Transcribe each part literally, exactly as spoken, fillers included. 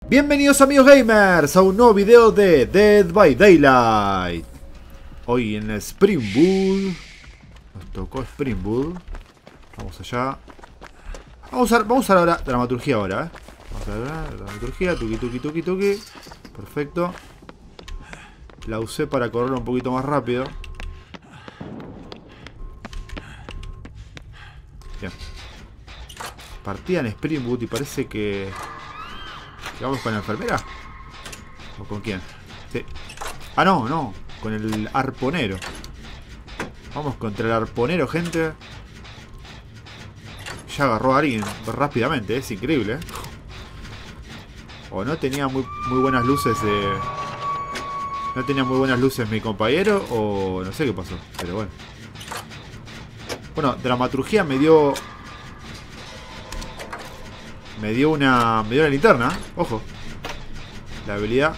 Bienvenidos amigos gamers a un nuevo video de Dead by Daylight. Hoy en Springwood. Nos tocó Springwood. Vamos allá. Vamos a, vamos a usar ahora dramaturgia ahora, ¿eh? Vamos a ver, dramaturgia, tuki tuki tuki tuki. Perfecto. La usé para correr un poquito más rápido. Bien. Partida en Springwood y parece que... ¿Vamos con la enfermera? ¿O con quién? Sí. Ah, no, no. Con el arponero. Vamos contra el arponero, gente. Ya agarró a alguien rápidamente, ¿eh? Es increíble, ¿eh? O no tenía muy, muy buenas luces de... No tenía muy buenas luces mi compañero, o no sé qué pasó, pero bueno. Bueno, dramaturgia me dio... Me dio una... Me dio una linterna, ¿eh? Ojo. La habilidad.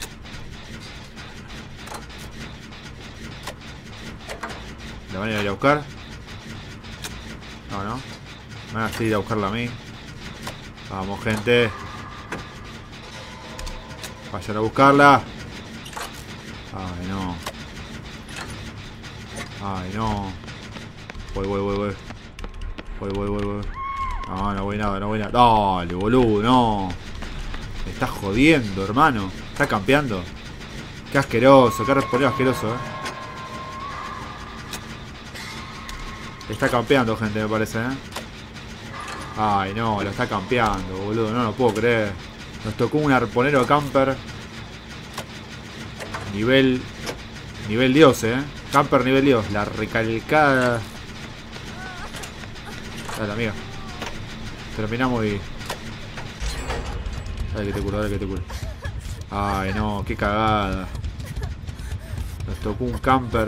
¿La van a ir a buscar? No, no. Van a ir a buscarla a mí. Vamos, gente. Vayan a buscarla. Ay, no. Ay, no. Voy, voy, voy, voy. Voy, voy, voy, voy. No, no voy nada, no voy nada. Dale, boludo, no. Me estás jodiendo, hermano. Está campeando. Qué asqueroso, qué respondido asqueroso, eh. Está campeando, gente, me parece, eh. Ay, no, lo está campeando, boludo. No lo puedo creer. Nos tocó un arponero camper. Nivel... Nivel dios, eh. Camper nivel dios. La recalcada... Dale, amiga. Terminamos y... Dale que te curo, dale que te curo. Ay, no, qué cagada. Nos tocó un camper.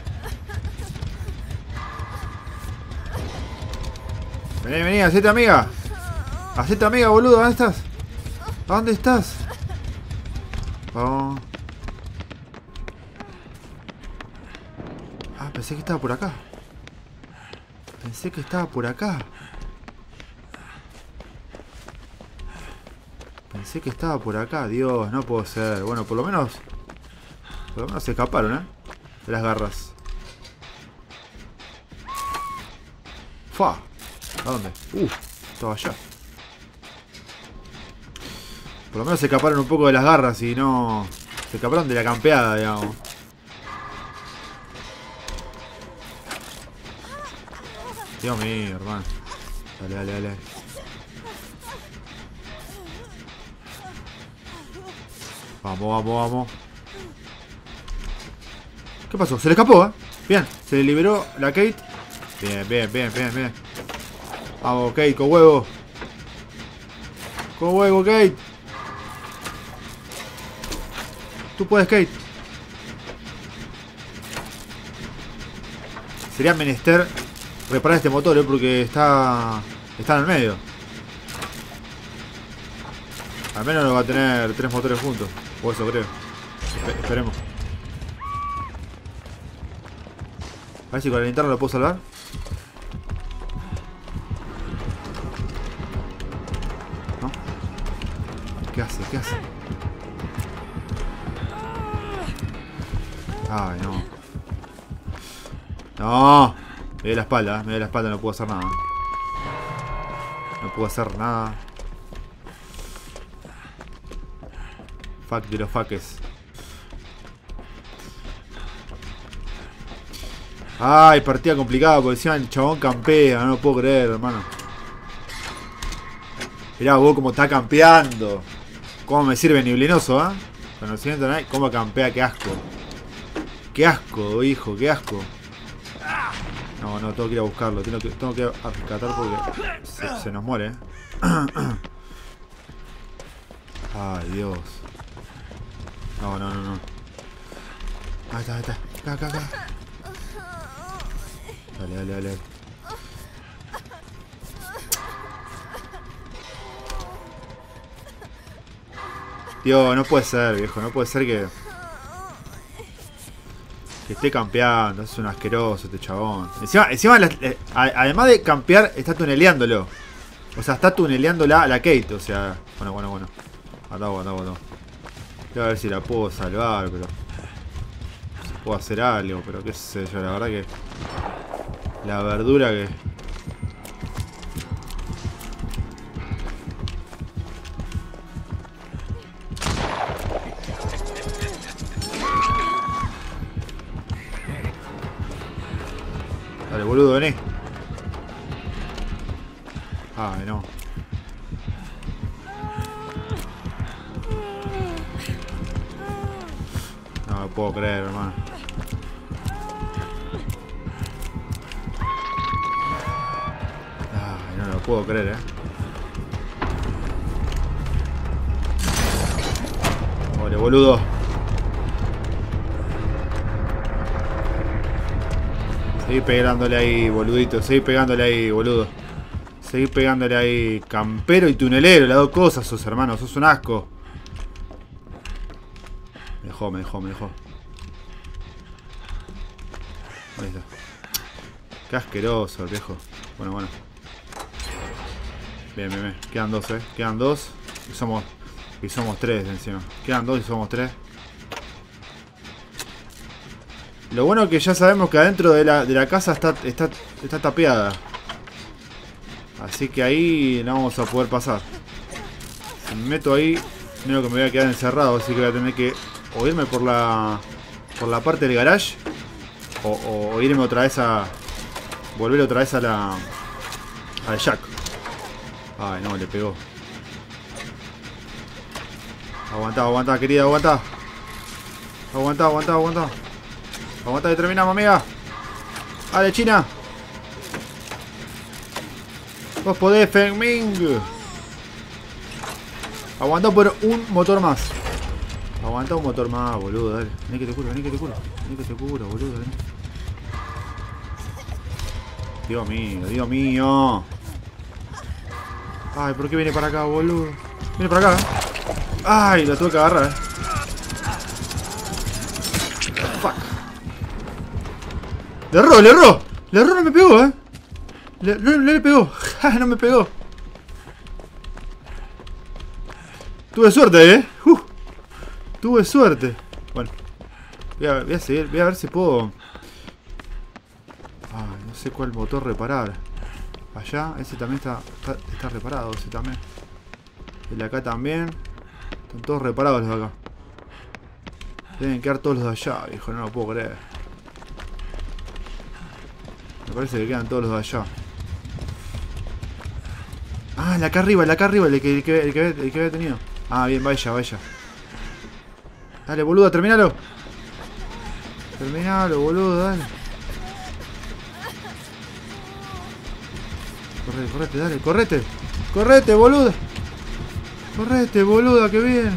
Vení, vení, hacete amiga. Hacete amiga, boludo, ¿dónde estás? ¿A dónde estás? Oh. Ah, pensé que estaba por acá. Pensé que estaba por acá. Pensé que estaba por acá. Dios, no puedo ser. Bueno, por lo menos... Por lo menos se escaparon, ¿eh? De las garras. ¡Fua! ¿A dónde? Uh, estaba allá. Por lo menos se escaparon un poco de las garras y no... Se escaparon de la campeada, digamos. Dios mío, hermano. Dale, dale, dale. Vamos, vamos, vamos. ¿Qué pasó? Se le escapó, ¿eh? Bien, se le liberó la Kate. Bien, bien, bien, bien, bien. Vamos, Kate, con huevo. Con huevo, Kate. Tú puedes, Kate. Sería menester reparar este motor, ¿eh? Porque está... Está en el medio. Al menos no va a tener tres motores juntos. O eso creo. Espe- esperemos. A ver si con la linterna lo puedo salvar. ¿No? ¿Qué hace? ¿Qué hace? Ay, no. No. Me dio la espalda, me dio la espalda, no puedo hacer nada. No puedo hacer nada. Fuck de los fuckes. Ay, partida complicada porque encima el chabón campea. No lo puedo creer, hermano. Mirá vos cómo está campeando. Cómo me sirve Niblinoso, ¿eh? Conocimiento no hay. Cómo campea, qué asco. Qué asco, hijo, qué asco. No, no, tengo que ir a buscarlo. Tengo que, tengo que rescatar porque se, se nos muere, ¿eh? Ay, Dios. No, no, no, no. Ahí está, ahí está. Acá, acá, acá. Dale, dale, dale. Dios, no puede ser, viejo. No puede ser que... Que esté campeando. Es un asqueroso este chabón. Encima, encima la, eh, además de campear, está tuneleándolo. O sea, está tuneleando la, la Kate. O sea, bueno, bueno, bueno. Atado, atado, atado. Voy a ver si la puedo salvar, pero... si puedo hacer algo, pero qué sé yo, la verdad que... la verdura que... Dale, boludo, vení. Ay, no. No me puedo creer, hermano. Ay, no lo puedo creer, eh. Vale, boludo. Seguí pegándole ahí, boludito. Seguí pegándole ahí, boludo. Seguí pegándole ahí. Campero y tunelero, las dos cosas sos, hermano. Sos un asco. Me dejó, me dejó, me dejó. Ahí está. Qué asqueroso el viejo. Bueno, bueno. Bien, bien, bien. Quedan dos, eh. Quedan dos. Y somos. Y somos tres encima. Quedan dos y somos tres. Lo bueno es que ya sabemos que adentro de la, de la casa está, está, está tapiada. Así que ahí no vamos a poder pasar. Si me meto ahí, creo que me voy a quedar encerrado. Así que voy a tener que o irme por la por la parte del garage. O, o, o irme otra vez a... volver otra vez a la... al Jack. Ay, no, le pegó. Aguantá, aguantá, querida, aguantá. Aguantá, aguantá, aguantá. Aguantá que terminamos, amiga. Dale, China. Vos podés, Feng Ming. Aguantá por un motor más. Aguantá un motor más, boludo, dale. Vení que te curo, vení que te curo. Vení que te curo, boludo, vení. Dios mío, Dios mío. Ay, ¿por qué viene para acá, boludo? Viene para acá, eh. Ay, lo tuve que agarrar, eh. Fuck. Le erró, le erró. Le erró, no me pegó, eh. Le, no, no le pegó. No me pegó. Tuve suerte, eh. Uh, tuve suerte. Bueno. Voy a, voy a seguir. Voy a ver si puedo. Ay, no sé cuál motor reparar. Allá, ese también está, está, está reparado, ese también. El de acá también. Están todos reparados los de acá. Deben quedar todos los de allá, viejo, no lo puedo creer. Me parece que quedan todos los de allá. Ah, el de acá arriba, el de acá arriba, el que, el que, el que, el que había tenido. Ah, bien, vaya, vaya. Dale, boludo, terminalo. Terminalo, boludo, dale. Correte, correte, dale, correte. Correte, boludo. Correte, boluda, que bien.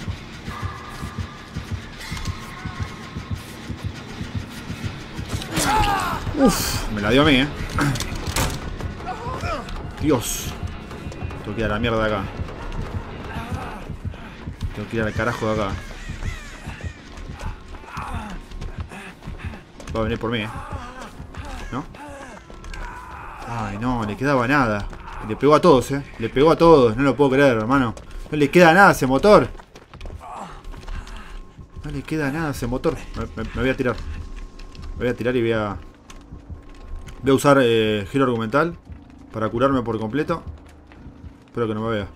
Uff, me la dio a mí, eh. Dios. Tengo que ir a la mierda de acá. Tengo que ir al carajo de acá. Va a venir por mí, eh. ¿No? Ay, no, le quedaba nada. Le pegó a todos, eh. Le pegó a todos, no lo puedo creer, hermano. No le queda nada a ese motor. No le queda nada a ese motor. Me, me, me voy a tirar. Me voy a tirar y voy a... voy a usar eh, giro argumental para curarme por completo. Espero que no me vea.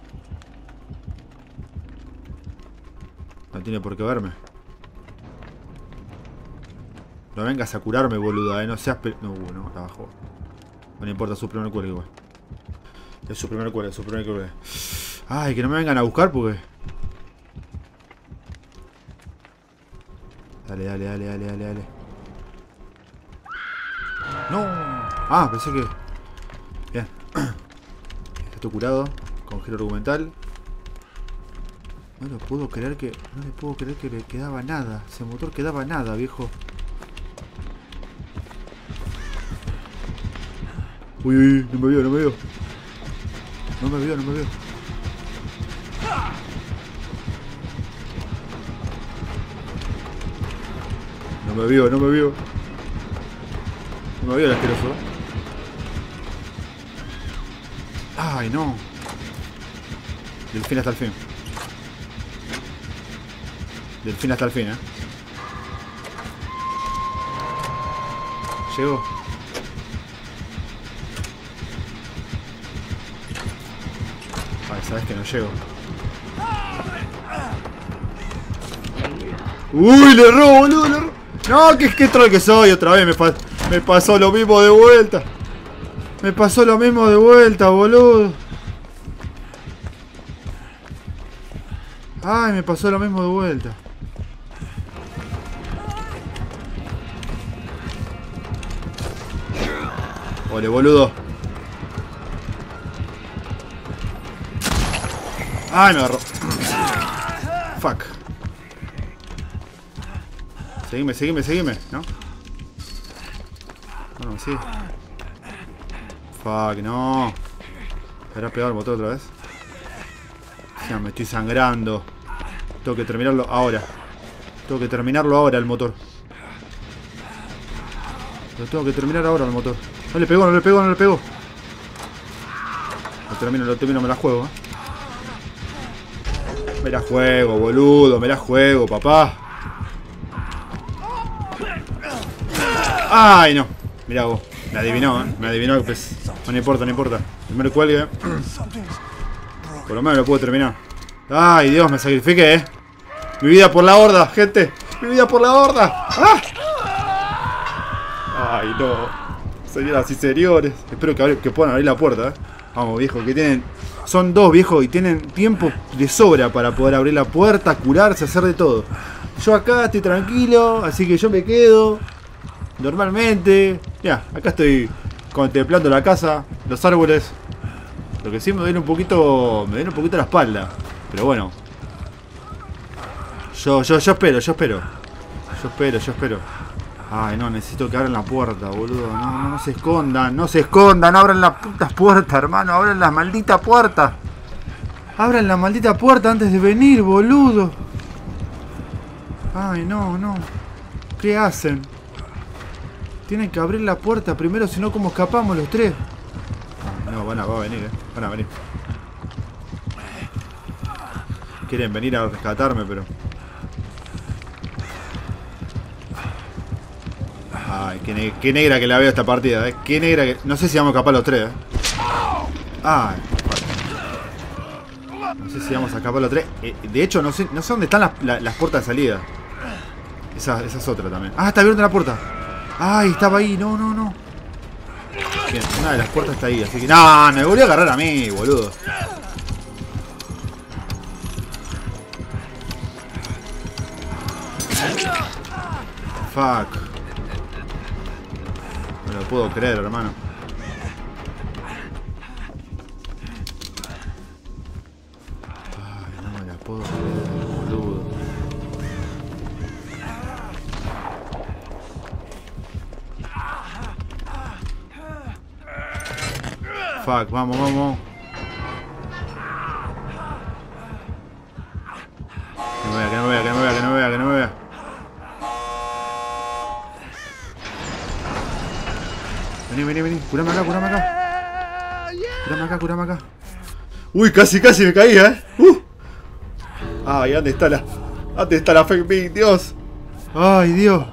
No tiene por qué verme. No vengas a curarme, boluda, eh. No seas... Pe... No, no, la bajó. No le importa, su primer cuelgue igual. Es su primer cuelgue, es su primer cuelgue. Ay, que no me vengan a buscar porque... Dale, dale, dale, dale, dale, dale. No. Ah, pensé que... Bien. Estoy curado. Con giro argumental. No lo puedo creer que... No le puedo creer que le quedaba nada. Ese motor quedaba nada, viejo. Uy, uy, no me vio, no me vio. No me vio, no me vio. No me vio, no me vio. No me vio el asqueroso. Ay, no. Del fin hasta el fin. Del fin hasta el fin, eh. Llego. Ay, sabes que no llego. Uy, le robo, boludo, le robo. No, que, que troll que soy. Otra vez me, pa me pasó lo mismo de vuelta. Me pasó lo mismo de vuelta, boludo. Ay, me pasó lo mismo de vuelta. Ole, boludo. Ay, me agarró. Fuck. Seguime, seguime, seguime, ¿no? No, no, sí. Fuck, no. ¿Me habrá pegado el motor otra vez? Ya, me estoy sangrando. Tengo que terminarlo ahora. Tengo que terminarlo ahora el motor. Lo tengo que terminar ahora el motor. No le pegó, no le pegó, no le pegó. Lo termino, lo termino, me la juego, eh. Me la juego, boludo, me la juego, papá. Ay, no. Mirá vos. Me adivinó, ¿eh? Me adivinó. Pues, no importa, no importa. Primero cuelgue. Por lo menos lo puedo terminar. Ay, Dios, me sacrifiqué, ¿eh? Mi vida por la horda, gente. Mi vida por la horda. ¡Ah! Ay, no. Señoras y señores. Espero que, que puedan abrir la puerta, ¿eh? Vamos, viejo, que tienen... Son dos, viejo, y tienen tiempo de sobra para poder abrir la puerta, curarse, hacer de todo. Yo acá estoy tranquilo, así que yo me quedo... Normalmente, ya, acá estoy contemplando la casa, los árboles. Lo que sí me duele un poquito, me duele un poquito la espalda. Pero bueno. Yo, yo, yo espero, yo espero. Yo espero, yo espero. Ay, no, necesito que abran la puerta, boludo. No, no, no se escondan, no se escondan. Abran las putas puertas, hermano. Abran la maldita puerta. Abran la maldita puerta antes de venir, boludo. Ay, no, no. ¿Qué hacen? Tienen que abrir la puerta primero, si no, ¿cómo escapamos los tres? No, van a, va a venir, eh. Van a venir. Quieren venir a rescatarme, pero... Ay, qué, ne qué negra que la veo esta partida, eh. Qué negra que... No sé si vamos a escapar los tres, eh. Ay, no sé si vamos a escapar los tres. Eh, de hecho, no sé, no sé dónde están las, la, las puertas de salida. Esa, esa es otra también. Ah, está abierta la puerta. Ay, estaba ahí, no, no, no. Bien, una de las puertas está ahí, así que... No, me volvió a agarrar a mí, boludo. Fuck. No lo puedo creer, hermano. Ay, no me la puedo creer, boludo. Fuck, vamos, vamos. Que no me vea, que no me vea, que no me vea, que no me vea, que no me vea. Vení, vení, vení. Curame acá, curame acá. Curame acá, curame acá. Uy, casi, casi me caía, eh. Uh. Ay, ¿dónde está la... ¿Dónde está la fake beat, Dios? Ay, Dios.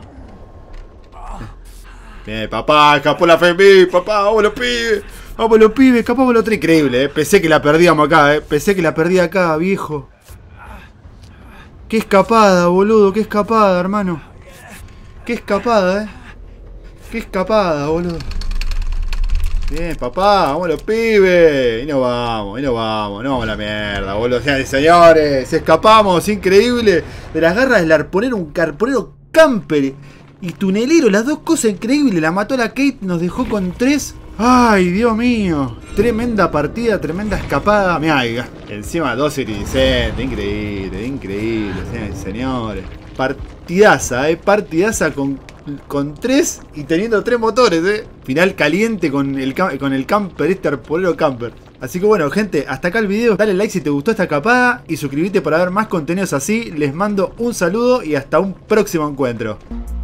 Bien, papá, escapó la fake beat, papá, vamos los pibes. Vamos los pibes, escapamos los tres. Increíble, eh. Pensé que la perdíamos acá, eh. Pensé que la perdí acá, viejo. Qué escapada, boludo, qué escapada, hermano. Qué escapada, eh. Qué escapada, boludo. Bien, papá, vamos los pibes. Y nos vamos, y nos vamos, no vamos a la mierda, boludo. Señores y señores, escapamos, increíble. De las garras del arponero, un carponero camper y tunelero, las dos cosas increíbles. La mató la Kate, nos dejó con tres. Ay, Dios mío. Tremenda partida, tremenda escapada. Mirá, encima dos iridiscentes. Increíble, increíble, señores y señores. Partidaza, eh. Partidaza con, con tres y teniendo tres motores, eh. Final caliente con el, con el camper, este arpolero camper. Así que bueno, gente, hasta acá el video. Dale like si te gustó esta escapada y suscríbete para ver más contenidos así. Les mando un saludo y hasta un próximo encuentro.